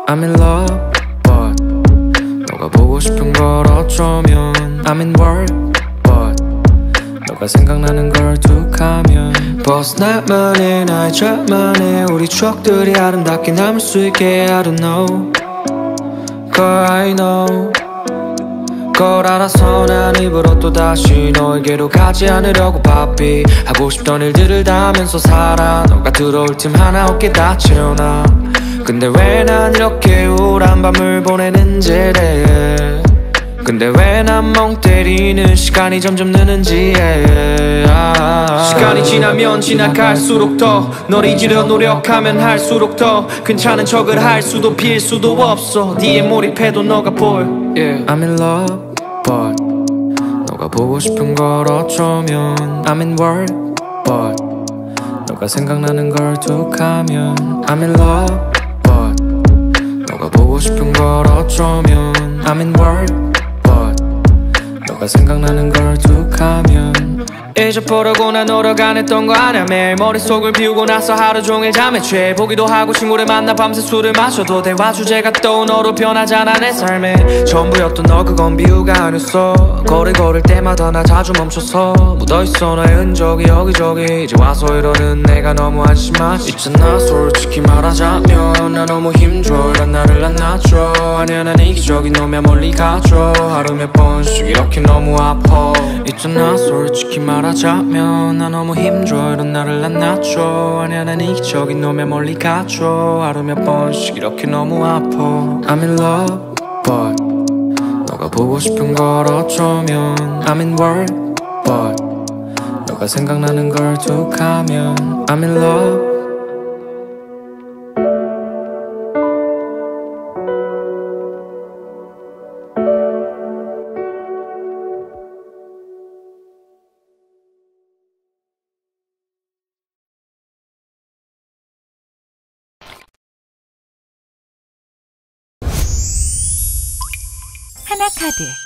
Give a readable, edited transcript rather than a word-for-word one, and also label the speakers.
Speaker 1: I'm in love, but 너가 보고 싶은 걸 어쩌면 I'm in work, but 너가 생각나는 걸 툭하면 Boss 나만의 나의 자만의 우리 추억들이 아름답게 남을 수 있게 I don't know Girl I know 걸 알아서 난 입으로 또다시 너에게로 가지 않으려고 바삐 하고 싶던 일들을 다 하면서 살아 너가 들어올 틈 하나 없게 다 채워놔 근데 왜 난 이렇게 우울한 밤을 보내는지 근데 왜 난 멍 때리는 시간이 점점 느는지 시간이 지나면 지나갈수록 더 널 잊으려 노력하면 할수록 더 괜찮은 척을 할 수도 빌 수도 없어 네에 몰입해도 너가 보여 I'm in love but 너가 보고 싶은 걸 어쩌면 I'm in work but 너가 생각나는 걸 툭하면 I'm in love but 너가 보고 싶은 걸 어쩌면 I'm in work but 너가 생각나는 걸 툭하면 잊어보려고 난 노력 안 했던 거 아냐 매일 머릿속을 비우고 나서 하루 종일 잠에 취해 보기도 하고 친구를 만나 밤새 술을 마셔도 대화 주제가 또 너로 변하잖아 내 삶에 전부였던 너 그건 비유가 아니었어 거리 걸을 때마다 나 자주 멈춰서 묻어있어 너의 흔적이 여기저기 이제 와서 이러는 내가 너무 한심하지 있잖아 솔직히 말하자면 나 너무 힘줘 이런 나를 안 놔줘 아니야 난 이기적인 놈이야 멀리 가줘 하루 몇 번씩 이렇게 너무 아파 있잖아 솔직히 말하자면 나 너무 힘줘 이런 나를 안 놔줘 아니야 난 이기적인 놈이야 멀리 가줘 하루 몇 번씩 이렇게 너무 아파 I'm in love but 너가 보고 싶은 걸 어쩌면 I'm in work but 너가 생각나는 걸 툭하면 I'm in love
Speaker 2: 하나카드